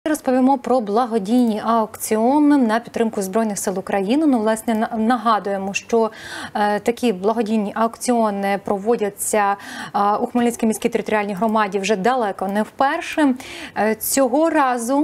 Розповімо про благодійні аукціони на підтримку Збройних сил України. Ну, власне, нагадуємо, що такі благодійні аукціони проводяться у Хмельницькій міській територіальній громаді вже далеко не вперше. Цього разу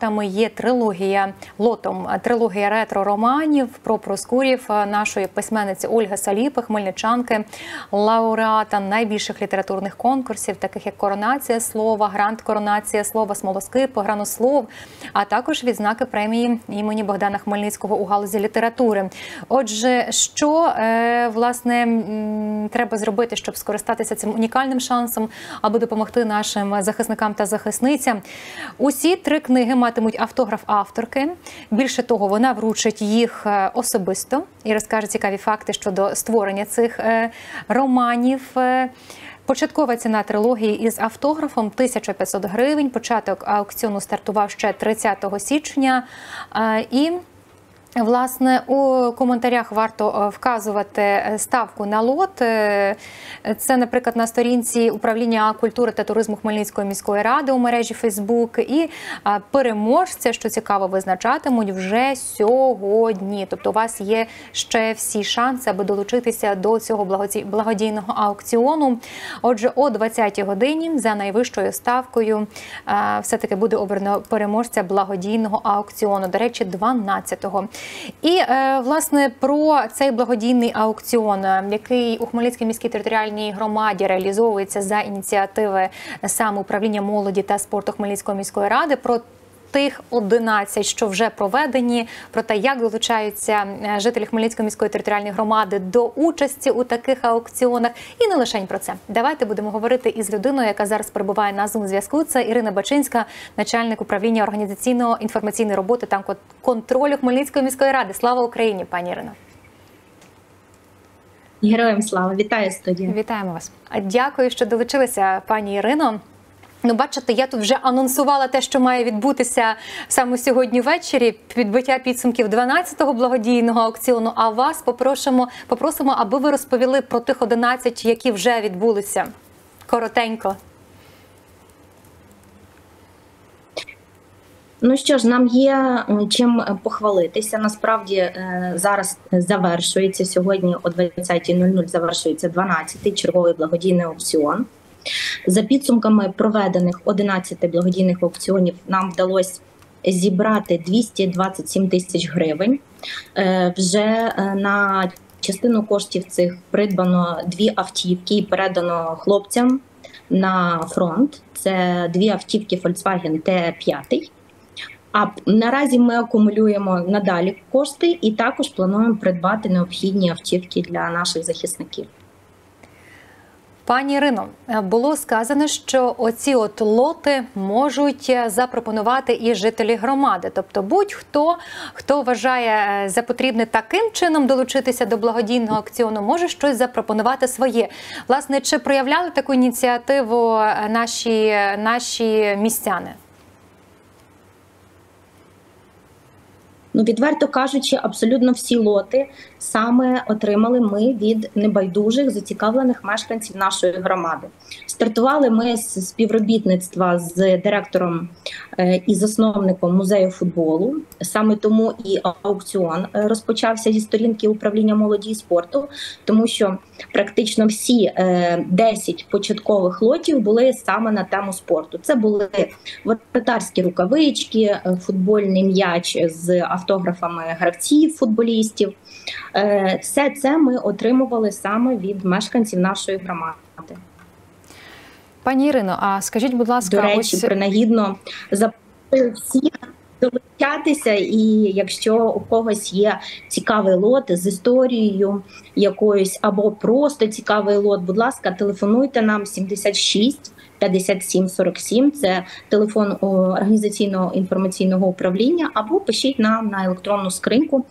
лотом трилогія ретро-романів про Проскурів нашої письменниці Ольги Саліпи, хмельничанки, лауреата найбільших літературних конкурсів, таких як «Коронація слова», «Грант Коронація слова», «Смолоскип», «Гранослов», а також відзнаки премії імені Богдана Хмельницького у галузі літератури. Отже, що, власне, треба зробити, щоб скористатися цим унікальним шансом, аби допомогти нашим захисникам та захисницям? Усі три книги матимуть автограф авторки. Більше того, вона вручить їх особисто і розкаже цікаві факти щодо створення цих романів. Початкова ціна трилогії із автографом – 1500 гривень. Початок аукціону стартував ще 30 січня. І, власне, у коментарях варто вказувати ставку на лот. Це, наприклад, на сторінці управління культури та туризму Хмельницької міської ради у мережі Фейсбук. І переможця, що цікаво, визначатимуть вже сьогодні. Тобто у вас є ще всі шанси, аби долучитися до цього благодійного аукціону. Отже, о 20-й годині за найвищою ставкою все-таки буде обрано переможця благодійного аукціону. До речі, 12-го. І, власне, про цей благодійний аукціон, який у Хмельницькій міській територіальній громаді реалізовується за ініціативи саме управління молоді та спорту Хмельницької міської ради, про тих 11, що вже проведені, про те, як долучаються жителі Хмельницької міської територіальної громади до участі у таких аукціонах. І не лише про це. Давайте будемо говорити із людиною, яка зараз перебуває на Zoom-зв'язку. Це Ірина Бачинська, начальник управління організаційно-інформаційної роботи та контролю Хмельницької міської ради. Слава Україні, пані Ірино! Героям слава! Вітаю, студія! Вітаємо вас! Дякую, що долучилися, пані Ірино. Ну, бачите, я тут вже анонсувала те, що має відбутися саме сьогодні ввечері, підбиття підсумків 12-го благодійного аукціону, а вас попросимо, аби ви розповіли про тих 11, які вже відбулися. Коротенько. Ну що ж, нам є чим похвалитися. Насправді зараз завершується, сьогодні о 20:00 завершується 12-й черговий благодійний аукціон. За підсумками проведених 11 благодійних аукціонів нам вдалося зібрати 227 тисяч гривень. Вже на частину коштів цих придбано 2 автівки і передано хлопцям на фронт. Це 2 автівки Volkswagen T5. А наразі ми акумулюємо надалі кошти і також плануємо придбати необхідні автівки для наших захисників. Пані Ірино, було сказано, що оці лоти можуть запропонувати і жителі громади. Тобто будь-хто, хто вважає за потрібне таким чином долучитися до благодійного аукціону, може щось запропонувати своє. Власне, чи проявляли таку ініціативу наші містяни? Ну, відверто кажучи, абсолютно всі лоти саме отримали ми від небайдужих, зацікавлених мешканців нашої громади. Стартували ми з співробітництва з директором і засновником музею футболу. Саме тому і аукціон розпочався зі сторінки управління молоді і спорту, тому що практично всі 10 початкових лотів були саме на тему спорту. Це були воротарські рукавички, футбольний м'яч з автографами гравців, футболістів. Все це ми отримували саме від мешканців нашої громади. Пані Ірино, а скажіть, будь ласка... До речі, принагідно запрошую всіх долучатися, і якщо у когось є цікавий лот з історією якоюсь або просто цікавий лот, будь ласка, телефонуйте нам 76 57 47, це телефон організаційного інформаційного управління, або пишіть нам на електронну скриньку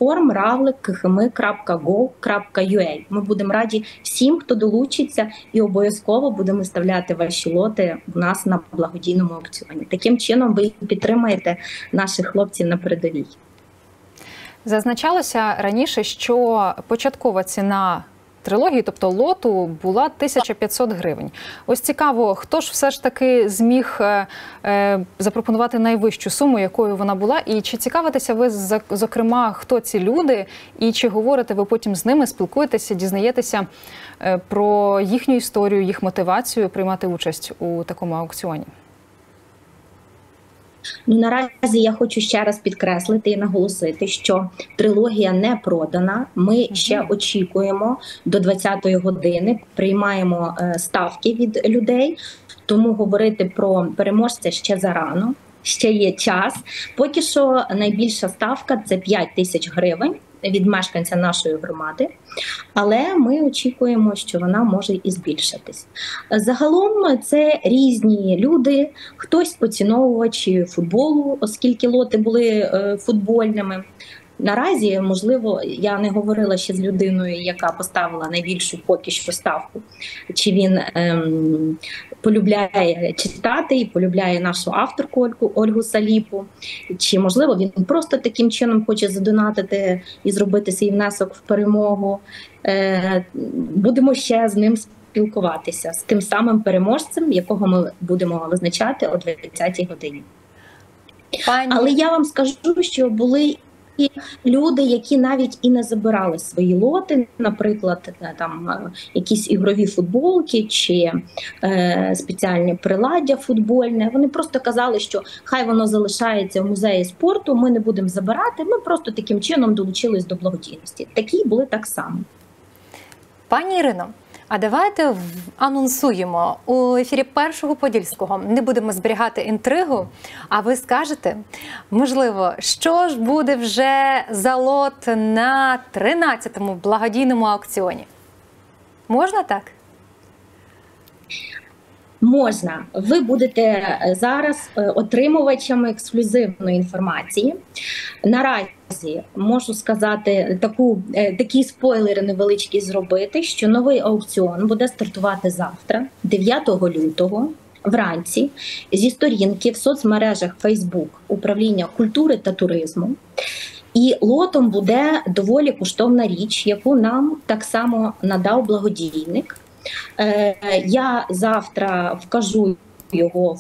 inform@khmi.gov.ua. Ми будемо раді всім, хто долучиться, і обов'язково будемо виставляти ваші лоти у нас на благодійному аукціоні. Таким чином ви підтримаєте наших хлопців на передовій. Зазначалося раніше, що початкова ціна трилогії, тобто лоту, була 1500 гривень. Ось цікаво, хто ж все ж таки зміг запропонувати найвищу суму, якою вона була, і чи цікавитеся ви, зокрема, хто ці люди, і чи говорите ви потім з ними, спілкуєтеся, дізнаєтеся про їхню історію, їх мотивацію приймати участь у такому аукціоні? Ну, наразі я хочу ще раз підкреслити і наголосити, що трилогія не продана. Ми ще очікуємо до 20-ї години, приймаємо ставки від людей, тому говорити про переможця ще зарано, ще є час. Поки що найбільша ставка – це 5 тисяч гривень від мешканця нашої громади, але ми очікуємо, що вона може і збільшитись. Загалом це різні люди, хтось поціновувачі футболу, оскільки лоти були футбольними. Наразі, можливо, я не говорила ще з людиною, яка поставила найбільшу поки що ставку, чи він полюбляє читати і полюбляє нашу авторку Ольгу Саліпу, чи, можливо, він просто таким чином хоче задонатити і зробити свій внесок в перемогу. Будемо ще з ним спілкуватися, з тим самим переможцем, якого ми будемо визначати о 20-й годині. Але я вам скажу, що були люди, які навіть і не забирали свої лоти, наприклад, там якісь ігрові футболки чи спеціальні приладдя футбольне. Вони просто казали, що хай воно залишається в музеї спорту, ми не будемо забирати, ми просто таким чином долучились до благодійності. Такі були так само. Пані Ірино, а давайте анонсуємо у ефірі Першого Подільського. Не будемо зберігати інтригу, а ви скажете, можливо, що ж буде вже за лот на 13-му благодійному аукціоні? Можна так? Можна. Ви будете зараз отримувачами ексклюзивної інформації. Наразі можу сказати такі спойлери невеличкі зробити, що новий аукціон буде стартувати завтра, 9 лютого, вранці, зі сторінки в соцмережах Facebook Управління культури та туризму. І лотом буде доволі коштовна річ, яку нам так само надав благодійник. Я завтра вкажу його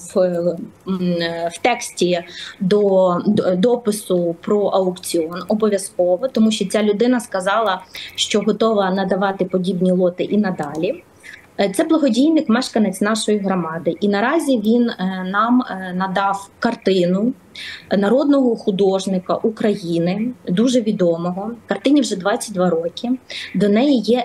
в тексті до допису про аукціон обов'язково, тому що ця людина сказала, що готова надавати подібні лоти і надалі. Це благодійник, мешканець нашої громади. І наразі він нам надав картину народного художника України, дуже відомого. Картині вже 22 роки. До неї є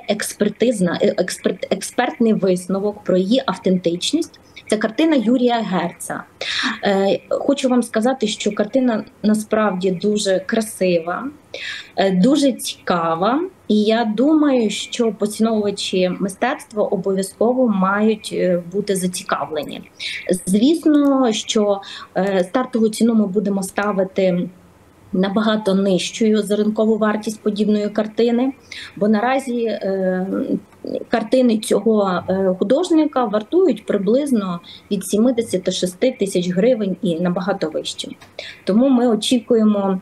експертний висновок про її автентичність. Це картина Юрія Герца. Хочу вам сказати, що картина насправді дуже красива, дуже цікава. І я думаю, що поціновувачі мистецтва обов'язково мають бути зацікавлені. Звісно, що стартову ціну ми будемо ставити набагато нижчою за ринкову вартість подібної картини, бо наразі картини цього художника вартують приблизно від 76 тисяч гривень і набагато вище. Тому ми очікуємо,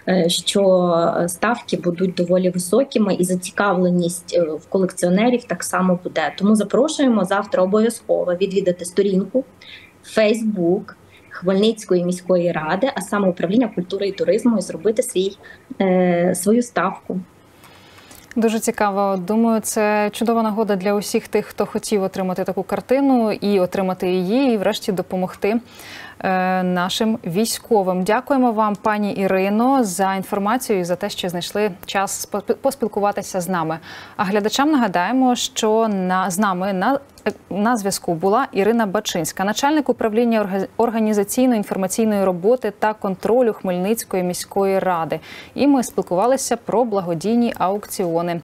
що ставки будуть доволі високими і зацікавленість в колекціонерів так само буде. Тому запрошуємо завтра обов'язково відвідати сторінку Facebook Хмельницької міської ради, а саме Управління культури і туризму, і зробити свою ставку. Дуже цікаво. Думаю, це чудова нагода для усіх тих, хто хотів отримати таку картину і отримати її, і врешті допомогти нашим військовим. Дякуємо вам, пані Ірино, за інформацію і за те, що знайшли час поспілкуватися з нами. А глядачам нагадаємо, що з нами на зв'язку була Ірина Бачинська, начальник управління організаційно-інформаційної роботи та контролю Хмельницької міської ради. І ми спілкувалися про благодійні аукціони.